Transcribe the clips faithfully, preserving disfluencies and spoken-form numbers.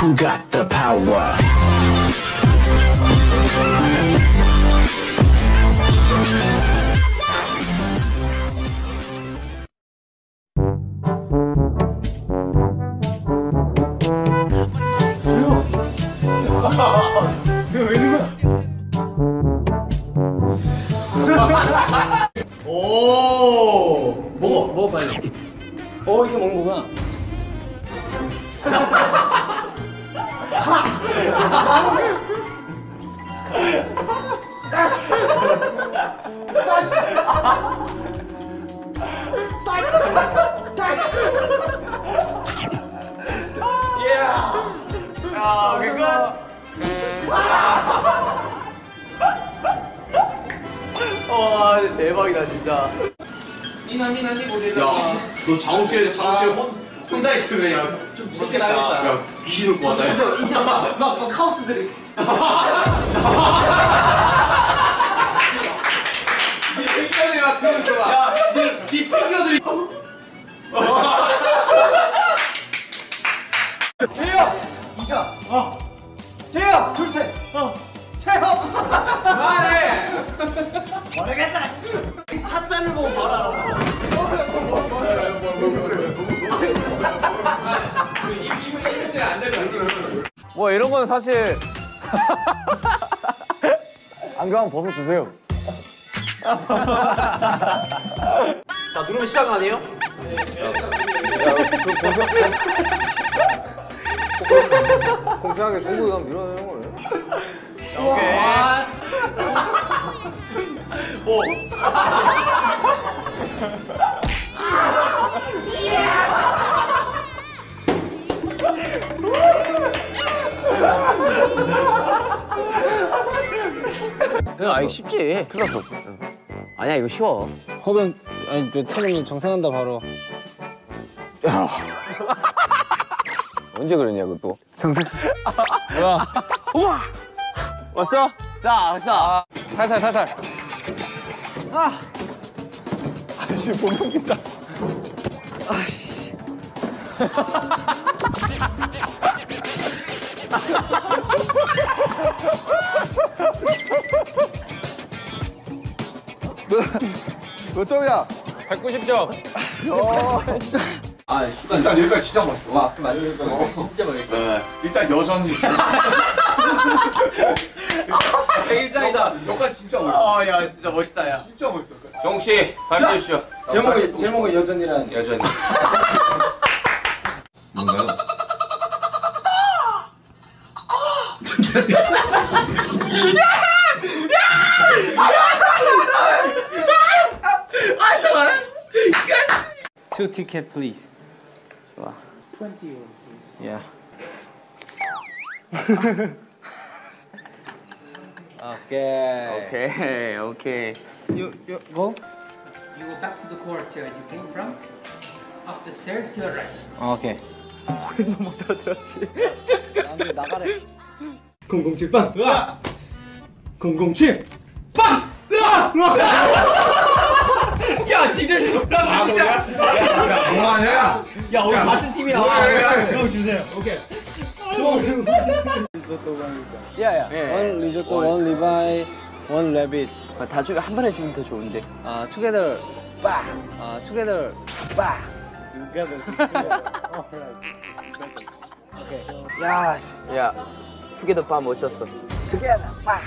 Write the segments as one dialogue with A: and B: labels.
A: Who got the power?
B: 왜 이런 거야? 오, 먹어, 먹어 빨리. 어, 이거 먹는 거구나. 야, 그거. 와, 대박이다 진짜.
C: 니나 니나 니 모델.
B: 야, 너 작업실에 작업실 혼, 혼자 있으면 야, 좀 무섭게 나겠다. 야, 귀신 올 것 같다.
C: 막, 막, 막 카오스들이.
B: 니 피규어들이 막 그런 거 봐. 야, 니, 니 피규어들이.
C: 재혁! 이사! 어! 재혁! 둘셋! 어! 재혁! 그만해! 모르겠다! 찻잔을 보고 봐라!
B: 뭐 이런 건 사실 안경 한번 벗어주세요.
C: 자, 누르면 시작 아니에요?
B: 공평하게 종국이 가면 밀어내는 거네.
C: 오케이. 오.
D: 아 이거 쉽지. 틀렸어. 아니야 이거 쉬워.
E: 허변 아니 저 체력이 정상한다 바로.
D: 야. 언제 그랬냐고 또.
E: 정상. 뭐야? 우와. 왔어?
D: 자 갑시다.
E: 살살 살살. 아. 아씨 못 먹겠다. 아씨.
B: 몇 점이야?
E: 백구십 점.
B: 아, 일단 여기까지 진짜 멋있어. 와, 어,
C: 진짜 맛있어.
B: 네. 일단 여전히.
C: 제일장이다.
B: 여기까지 진짜 멋있어.
D: 어, 야 진짜 멋있다 야.
B: 진짜 멋있어.
E: 정욱 씨 발표해 주시죠.
C: 제목은 제목은 여전이란.
E: 여전히. 뭔가요?
C: 아, 정말.
E: Two ticket please.
D: 좋아.
C: twenty euros.
E: Yeah. 오케이.
D: 오케이 오케이.
E: You you go.
F: You go back to the court uh, you came from, up the stairs to your right.
E: 오케이.
D: 나한테 나가래.
C: 공공칠 빵. 으아. 공공칠 빵. 으아. 야, 지들 놀라.
B: 뭐야? 뭐하냐?
C: 야, 우리 같은 팀이야.
B: 형 주세요.
C: 오케이.
D: 야야.
E: One risotto, one ribeye, one rabbit.
D: 다 중에 한 번 해주면 더 좋은데.
E: 아 together. 빠. 아 together. 빠. Together. 오케이. 야.
D: 야 투게더 빠 멋졌어.
E: Together. 빠.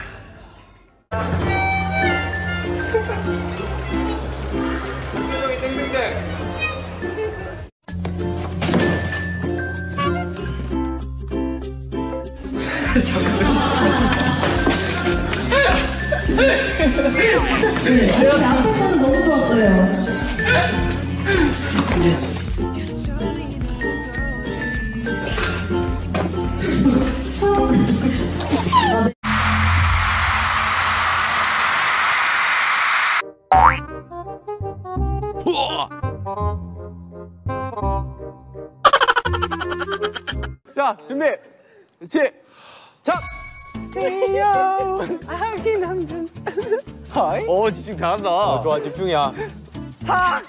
G: 여기 앞에서는 너무 좋았어요.
D: 자 준비. 시작.
E: 귀여운 아기 남준. 하이.
D: 오 집중 잘한다.
E: 어, 좋아 집중이야. 삭.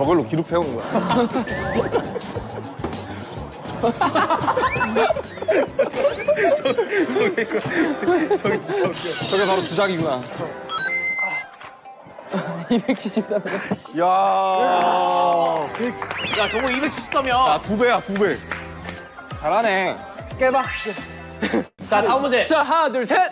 A: 저걸로 기록 세우는 거야. 저기 진짜 웃겨. 저게 바로 주작이구나.
C: 이백칠십삼.
A: 야.
D: 야, 저거 이백칠십삼이야.
A: 야, 두 배야, 두 배.
E: 잘하네.
C: 깨봐.
D: 자, 다음 문제.
C: 자, 하나, 둘, 셋.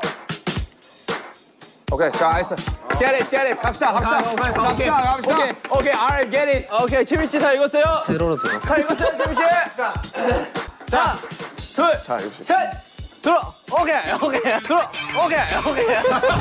A: 오케이, 자, 알았어. Get it, get it. 갑시다, 갑시다. 갑시다, 갑시다.
C: 오케이, 오케이, alright, get it. 오케이, 채민 씨 다 읽었어요?
A: 세로로 들어가.
C: 다 읽었어요, 채민 씨? 자, 둘,
A: 자, 읽읍시다.
C: 셋. 들어. 오케이, 오케이. 들어. 오케이, 오케이.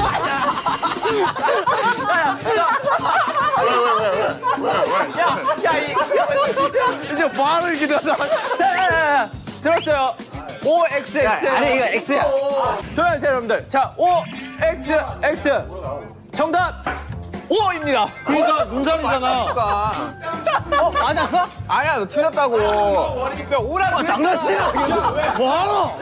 C: 야, 야, 이
A: 이제 바로 이렇게 되잖아.
C: 자, 자, 자, 들었어요. 오 엑스 엑스.
D: 아니, 이거 X야.
C: 조용하세요, 여러분들. 자, 오 엑스 엑스. 정답 오입니다.
A: 그러니까 눈살이잖아.
C: 어, 맞았어?
A: 아니야, 너 틀렸다고. 야, 오라고. 장난치나. 뭐하노?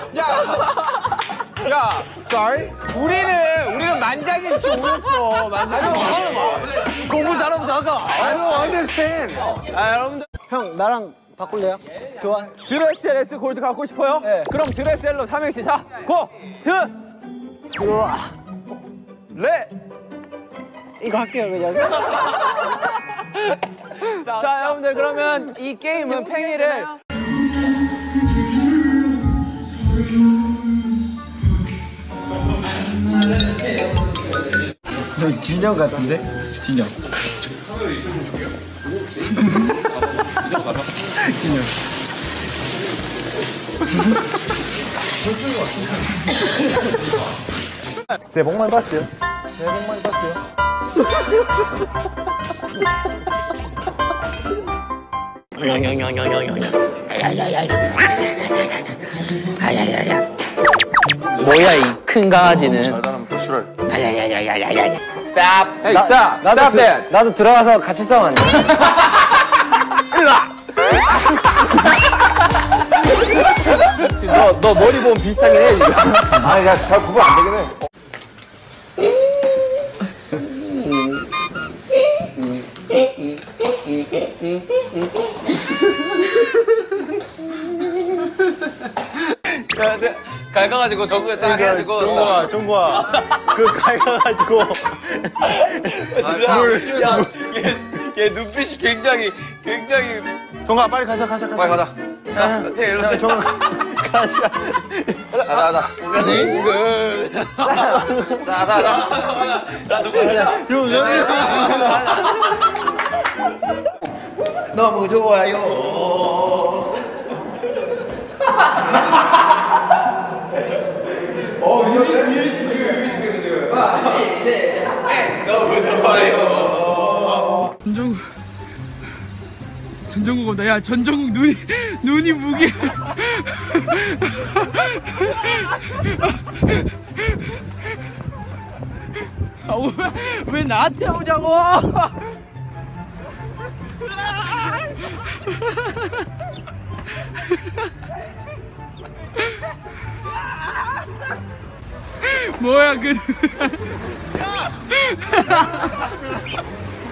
C: 야, sorry. 우리는 우리는 만장일치 오였어. 만장일치.
A: 공부 잘하면 나가. I don't understand.
C: 아, 여러분들. 형, 나랑 바꿀래요? 교환. 드레스엘에스 골드 갖고 싶어요? 네. 그럼 드레스엘로 삼행시. 자, 고! 드! 들어와. 레! 이거 할게요, 그냥. 자, 여러분들, 그러면 이 게임은 팽이를.
H: 너 진영 같은데? 진영. 진영.
A: 새해 복 많이 받으세요. 새해 복 많이 받으세요.
D: 뭐야, 이 큰 강아지는.
A: 잘하면 또 싫어해.
D: Stop.
E: Hey, stop. 나도
D: Stop that.
E: 나도 들어가서 같이 싸우면 안 돼?
D: 너, 너 머리 보면 비슷하긴 해, 지금.
A: 아니, 야, 잘 구분 안 되긴 해.
D: 갈가가지고 저거 딱 해가지고.
A: 종구야, 종구야. 그 갈가가지고. 물.
D: 야, 얘, 얘 눈빛이 굉장히, 굉장히.
A: 종구야, 빨리 가자, 가자, 가자.
D: 빨리 가자. 나, 나, 태, 일로 와.
A: 종구야, 가자.
D: 가자, 가자. 이거. 자, 자, 자. 자, 누구 가자. 너무 좋아요. 너무 좋아요.
C: 전정국. 전정국 온다. 야, 전정국 눈이 눈이 무게. 아, 왜, 왜 나한테 오냐고? 뭐야 그.